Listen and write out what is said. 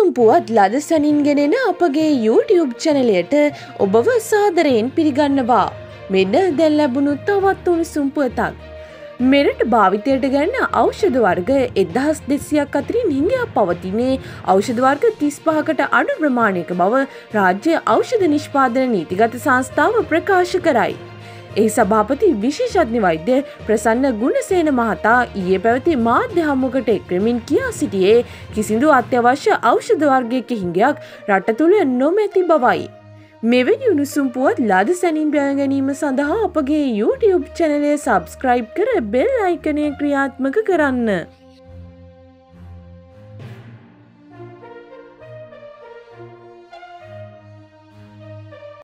උණුසුම් පුවත් ලද සැනින් ගෙනෙන අපගේ YouTube චැනලයට ඔබව සාදරයෙන් පිළිගන්නවා. මෙන්න දැන් ලැබුණු තවත් උණුසුම් පුවතක්. මෙරට භාවිතයට ගන්න ඖෂධ වර්ග 1200ක් අතරින් හිඟයක් පවතින්නේ ඖෂධ වර්ග 35කට අඩු ප්‍රමාණයක බව රාජ්‍ය ඖෂධ නිෂ්පාදන නීතිගත සංස්ථාව ප්‍රකාශ කරයි. එහි සභාපති විශේෂඥ වෛද්‍ය ප්‍රසන්න ගුණසේන මහතා ඊයේ පැවති මාධ්‍ය හමුවකට එක්වෙමින් කියා සිටියේ කිසිදු අත්‍යවශ්‍ය ඖෂධ වර්ගයක හිඟයක් රට තුළ නොමැති බවයි. මෙවැනි උණුසුම් පුවත් ලද සැනින් බැහැ ගැනීම සඳහා අපගේ YouTube චැනලය සබ්ස්ක්‍රයිබ් කර බෙල් අයිකනය ක්‍රියාත්මක කරන්න.